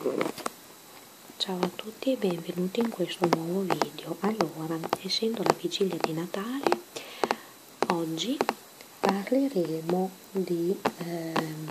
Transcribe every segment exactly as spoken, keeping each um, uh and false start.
Ciao a tutti e benvenuti in questo nuovo video. Allora, essendo la vigilia di Natale, oggi parleremo di ehm,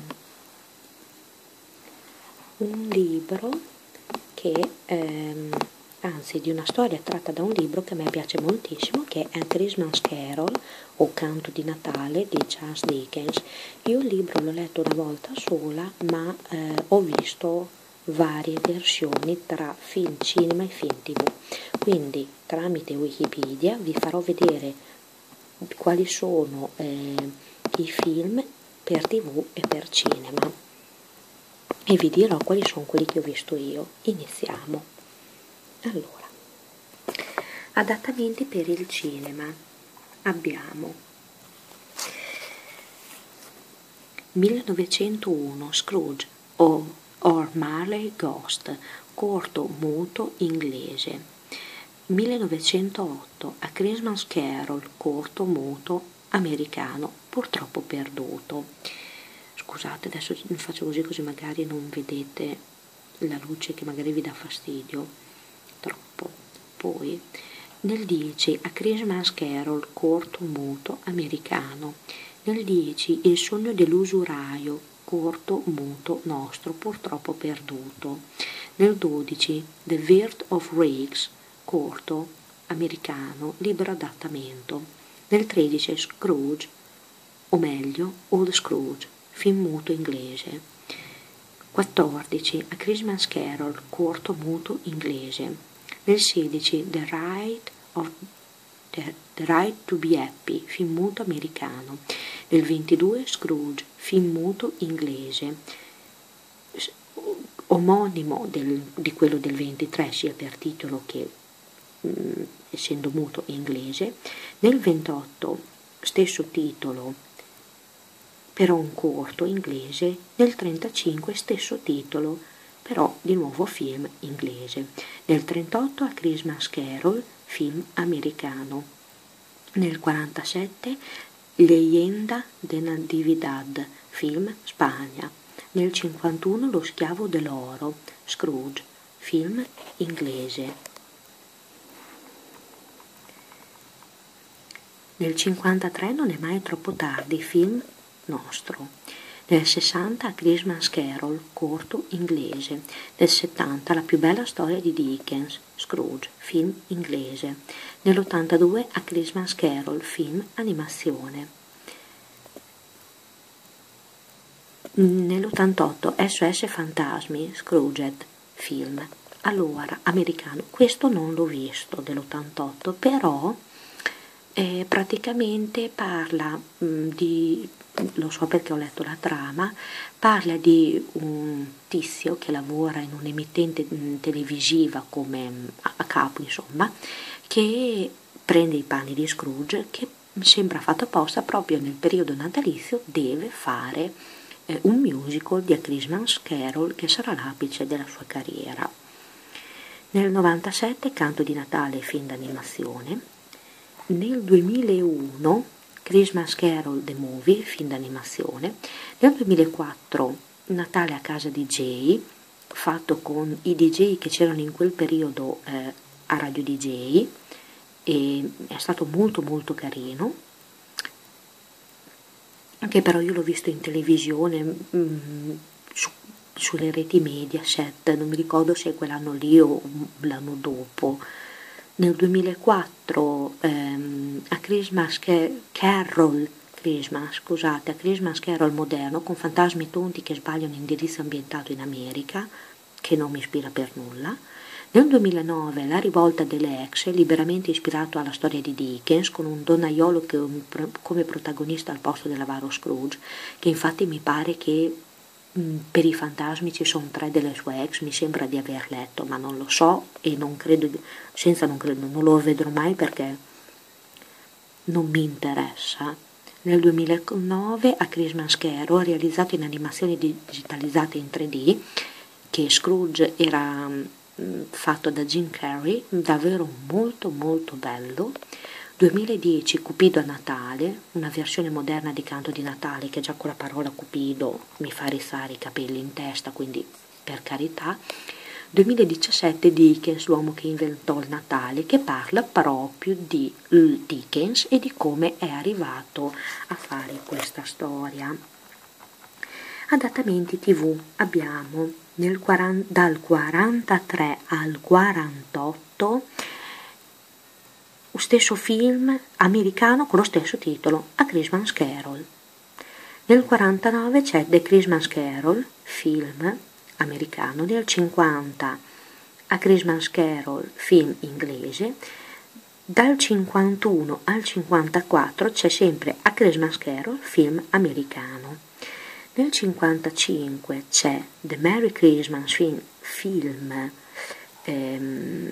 un libro che, ehm, anzi di una storia tratta da un libro che a me piace moltissimo, che è A Christmas Carol o Canto di Natale di Charles Dickens. Io il libro l'ho letto una volta sola, ma eh, ho visto varie versioni tra film, cinema e film tv, quindi tramite Wikipedia vi farò vedere quali sono eh, i film per tv e per cinema e vi dirò quali sono quelli che ho visto io. Iniziamo. Allora, adattamenti per il cinema abbiamo millenovecentouno Scrooge o Or Marley Ghost, corto muto inglese. millenovecentootto A Christmas Carol, corto muto americano, purtroppo perduto. Scusate, adesso faccio così così magari non vedete la luce che magari vi dà fastidio troppo. Poi nel dieci A Christmas Carol, corto muto americano. Nel dieci Il sogno dell'usuraio, corto muto nostro, purtroppo perduto. Nel dodici The Wirth of Rags, corto americano, libero adattamento. Nel tredici Scrooge, o meglio Old Scrooge, film muto inglese. quattordici A Christmas Carol, corto muto inglese. Nel sedici The Right of The, The Right to Be Happy, film muto americano. Nel ventidue Scrooge, film muto inglese, omonimo del, di quello del ventitré sia per titolo che mh, essendo muto inglese. Nel ventotto stesso titolo però un corto inglese. Nel trentacinque stesso titolo però di nuovo film inglese. Nel trentotto A Christmas Carol, film americano. Nel quarantasette Leyenda de Natividad, film Spagna. Nel cinquantuno Lo schiavo dell'oro, Scrooge, film inglese. Nel cinquantatré Non è mai troppo tardi, film nostro. Nel sessanta A Christmas Carol, corto inglese. Nel settanta La più bella storia di Dickens, Scrooge, film inglese. Nell'ottantadue A Christmas Carol, film animazione. Nell'ottantotto S O S Fantasmi, Scrooged, film. Allora, americano. Questo non l'ho visto dell'ottantotto, però eh, praticamente parla mh, di... lo so perché ho letto la trama, parla di un tizio che lavora in un'emittente televisiva come a capo, insomma, che prende i panni di Scrooge, che sembra fatto apposta proprio nel periodo natalizio, deve fare eh, un musical di A Christmas Carol che sarà l'apice della sua carriera. Nel novantasette Canto di Natale, film d'animazione. Nel duemilauno Christmas Carol The Movie, film d'animazione. Nel duemilaquattro Natale a casa D J, fatto con i D J che c'erano in quel periodo eh, a Radio D J, e è stato molto molto carino, anche però io l'ho visto in televisione mh, su, sulle reti Mediaset, non mi ricordo se è quell'anno lì o l'anno dopo. Nel duemilaquattro ehm, A Christmas Carol, Christmas, scusate, A Christmas Carol moderno con fantasmi tonti che sbagliano indirizzo ambientato in America, che non mi ispira per nulla. Nel duemilanove La rivolta delle ex, liberamente ispirato alla storia di Dickens, con un donnaiolo che, come protagonista al posto dell'avaro Scrooge, che infatti mi pare che mh, per i fantasmi ci sono tre delle sue ex, mi sembra di aver letto, ma non lo so e non credo, senza non credo, non lo vedrò mai perché non mi interessa. Nel duemilanove A Christmas Carol, realizzato in animazioni digitalizzate in tre D, che Scrooge era fatto da Jim Carrey, davvero molto molto bello. duemiladieci Cupido a Natale, una versione moderna di Canto di Natale che già con la parola Cupido mi fa rizzare i capelli in testa, quindi per carità. duemiladiciassette Dickens, l'uomo che inventò il Natale, che parla proprio di Dickens e di come è arrivato a fare questa storia. Adattamenti tivù abbiamo nel quaranta, dal quarantatré al quarantotto lo stesso film americano con lo stesso titolo, A Christmas Carol. Nel quarantanove c'è The Christmas Carol, film americano. Nel cinquanta A Christmas Carol, film inglese. Dal cinquantuno al cinquantaquattro c'è sempre A Christmas Carol, film americano. Nel cinquantacinque c'è The Merry Christmas, film, film ehm,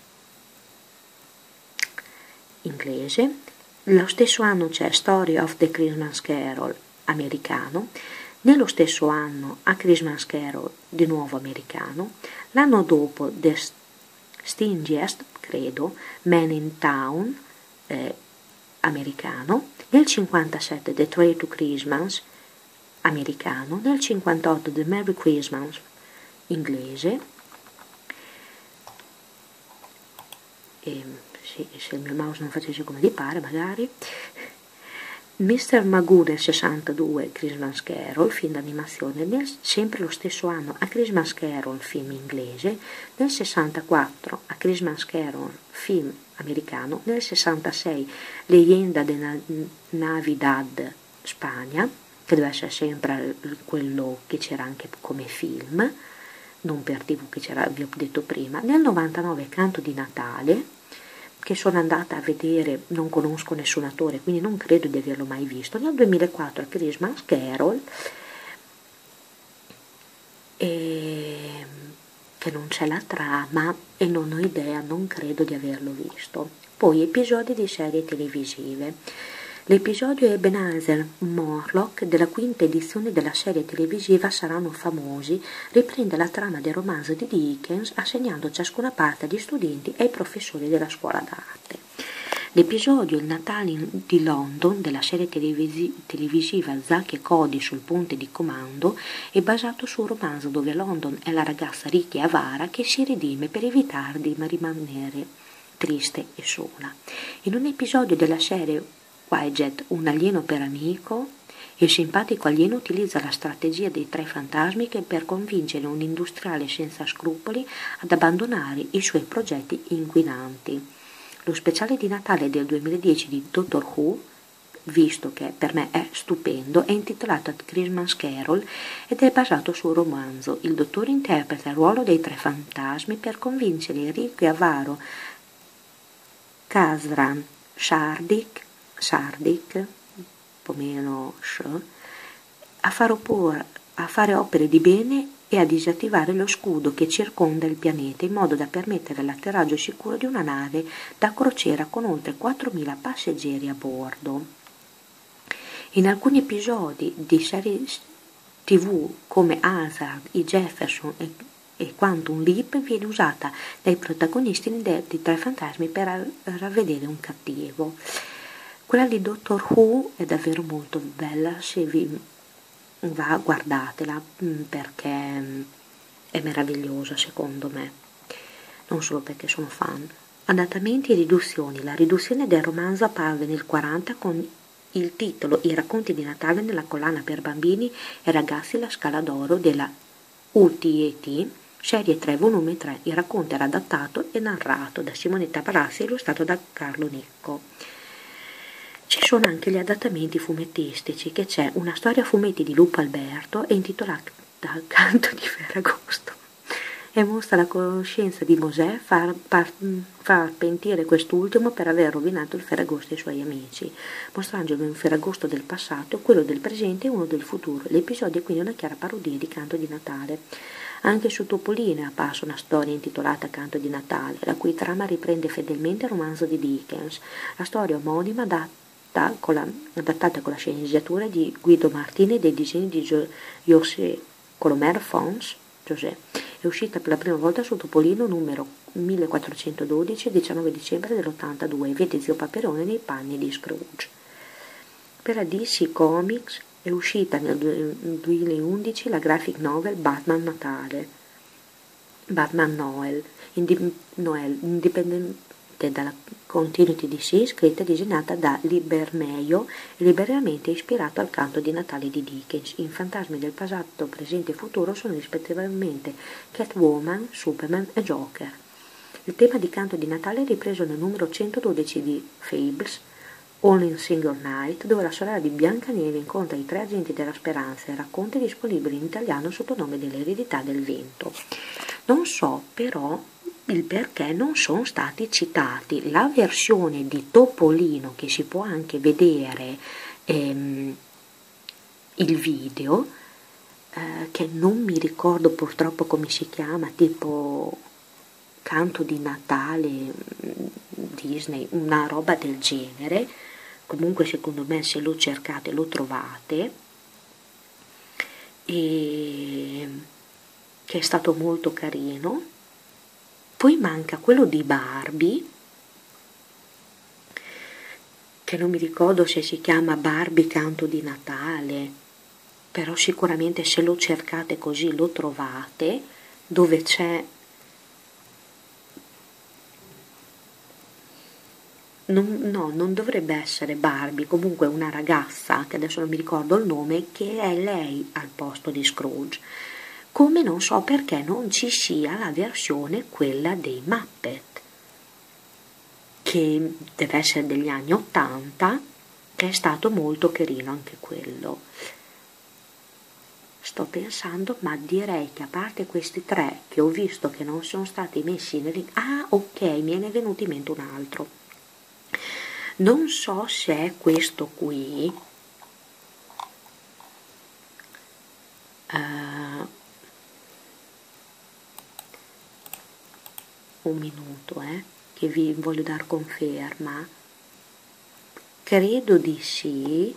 inglese. Lo stesso anno c'è Story of the Christmas Carol, americano. Nello stesso anno A Christmas Carol, di nuovo americano. L'anno dopo The Stingiest, credo, Man in Town, eh, americano. Nel cinquantasette The Train to Christmas, americano. Nel cinquantotto The Merry Christmas, inglese. E, sì, se il mio mouse non facesse come gli pare, magari. mister Magoo nel sessantadue, Christmas Carol, film d'animazione. Nel, sempre lo stesso anno A Christmas Carol, film inglese. Nel sessantaquattro A Christmas Carol, film americano. Nel sessantasei Leyenda de Navidad, Spagna, che deve essere sempre quello che c'era anche come film, non per tivù, che c'era, vi ho detto prima. Nel novantanove Canto di Natale, che sono andata a vedere, non conosco nessun attore, quindi non credo di averlo mai visto. Nel duemilaquattro Christmas Carol, e che non c'è la trama e non ho idea, non credo di averlo visto. Poi episodi di serie televisive. L'episodio Ebenezer Morlock della quinta edizione della serie televisiva Saranno famosi riprende la trama del romanzo di Dickens, assegnando ciascuna parte agli studenti e ai professori della scuola d'arte. L'episodio Il Natale di London della serie televisi- televisiva Zack e Cody sul ponte di comando è basato su un romanzo dove London è la ragazza ricca e avara che si redime per evitare di rimanere triste e sola. In un episodio della serie Widget, un alieno per amico, il simpatico alieno utilizza la strategia dei tre fantasmi per convincere un industriale senza scrupoli ad abbandonare i suoi progetti inquinanti. Lo speciale di Natale del duemiladieci di Doctor Who, visto che per me è stupendo, è intitolato A Christmas Carol ed è basato sul romanzo. Il dottore interpreta il ruolo dei tre fantasmi per convincere il ricco e avaro Kazran Shardik Sardik, un po' meno sh, a fare, oppor, a fare opere di bene e a disattivare lo scudo che circonda il pianeta in modo da permettere l'atterraggio sicuro di una nave da crociera con oltre quattromila passeggeri a bordo. In alcuni episodi di serie tivù come Hazard, i Jefferson e, e Quantum Leap viene usata dai protagonisti di Tre Fantasmi per ravvedere un cattivo. Quella di Doctor Who è davvero molto bella, se vi va guardatela perché è meravigliosa secondo me, non solo perché sono fan. Adattamenti e riduzioni. La riduzione del romanzo apparve nel quaranta con il titolo I racconti di Natale nella collana per bambini e ragazzi La Scala d'Oro della U T E T, serie tre, volume tre. Il racconto era adattato e narrato da Simonetta Palazzi e illustrato da Carlo Nicco. Ci sono anche gli adattamenti fumettistici, che c'è una storia a fumetti di Lupo Alberto, è intitolata Canto di Ferragosto e mostra la conoscenza di Mosè far, par, far pentire quest'ultimo per aver rovinato il Ferragosto ai suoi amici, mostrandogli un Ferragosto del passato, quello del presente e uno del futuro. L'episodio è quindi una chiara parodia di Canto di Natale. Anche su Topolino è apparsa una storia intitolata Canto di Natale, la cui trama riprende fedelmente il romanzo di Dickens. La storia omonima data Con la, adattata con la sceneggiatura di Guido Martini e dei disegni di Gio, José Colomer Fons, José. È uscita per la prima volta su Topolino numero millequattrocentododici, diciannove dicembre dell'ottantadue, e vede Zio Paperone nei panni di Scrooge. Per la D C Comics è uscita nel duemilaundici la graphic novel Batman Natale, Batman Noel, indi- Noel indipendente dalla continuity D C, scritta e disegnata da Lee Bermejo e liberamente ispirato al canto di Natale di Dickens. I fantasmi del passato, presente e futuro sono rispettivamente Catwoman, Superman e Joker. Il tema di canto di Natale è ripreso nel numero centododici di Fables, All in Single Night, dove la sorella di Biancaneve incontra i tre agenti della speranza e racconti disponibili in italiano sotto il nome dell'eredità del vento. Non so però il perché non sono stati citati. La versione di Topolino, che si può anche vedere ehm, il video, eh, che non mi ricordo purtroppo come si chiama, tipo Canto di Natale Disney, una roba del genere. Comunque secondo me se lo cercate lo trovate, e che è stato molto carino. Poi manca quello di Barbie, che non mi ricordo se si chiama Barbie Canto di Natale, però sicuramente se lo cercate così lo trovate, dove c'è Non, no, non dovrebbe essere Barbie, comunque una ragazza, che adesso non mi ricordo il nome, che è lei al posto di Scrooge. Come non so perché non ci sia la versione quella dei Muppet, che deve essere degli anni ottanta, che è stato molto carino anche quello. Sto pensando, ma direi che a parte questi tre che ho visto che non sono stati messi nel... Ah, ok, mi è venuto in mente un altro. Non so se è questo qui, uh, un minuto, eh, che vi voglio dar conferma. Credo di sì.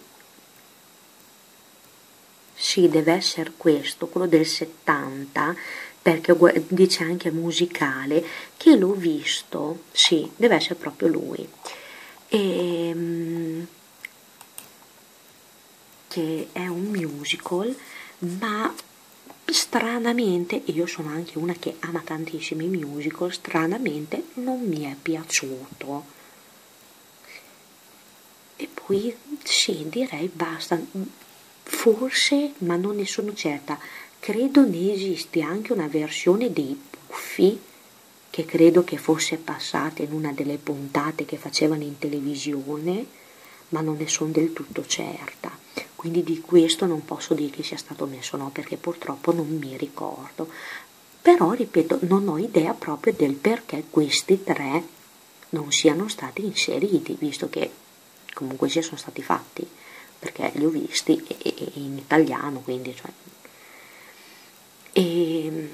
Sì, deve essere questo, quello del settanta, perché dice anche musicale, che l'ho visto, sì, deve essere proprio lui. E, che è un musical, ma stranamente, io sono anche una che ama tantissimi musical, stranamente non mi è piaciuto. E poi sì, direi basta, forse, ma non ne sono certa, credo ne esiste anche una versione dei Puffi, che credo che fosse passata in una delle puntate che facevano in televisione, ma non ne sono del tutto certa. Quindi di questo non posso dire che sia stato messo, no, perché purtroppo non mi ricordo. Però, ripeto, non ho idea proprio del perché questi tre non siano stati inseriti, visto che comunque sia sono stati fatti, perché li ho visti e, e, in italiano, quindi cioè. E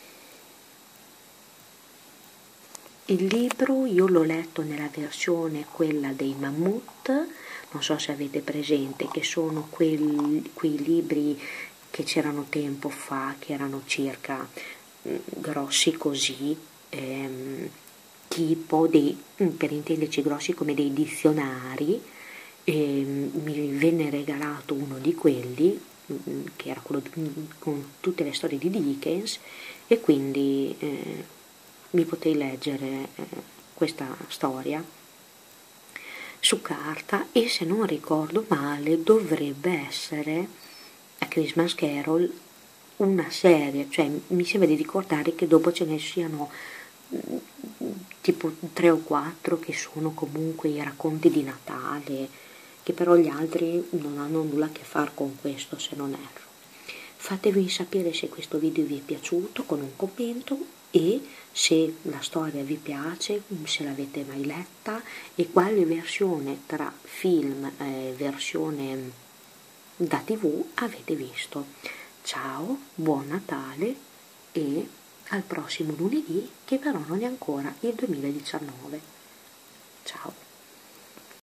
il libro io l'ho letto nella versione quella dei Mammut, non so se avete presente, che sono quel, quei libri che c'erano tempo fa, che erano circa mh, grossi così, ehm, tipo dei, per intenderci grossi come dei dizionari. ehm, mi venne regalato uno di quelli, mh, che era quello di, con tutte le storie di Dickens, e quindi eh, mi potei leggere eh, questa storia su carta, e se non ricordo male dovrebbe essere A Christmas Carol una serie, cioè mi sembra di ricordare che dopo ce ne siano mh, tipo tre o quattro che sono comunque i racconti di Natale, che però gli altri non hanno nulla a che fare con questo, se non erro. Fatevi sapere se questo video vi è piaciuto con un commento, e se la storia vi piace, se l'avete mai letta, e quale versione tra film e versione da tivù avete visto. Ciao, buon Natale e al prossimo lunedì, che però non è ancora il duemiladiciannove. Ciao.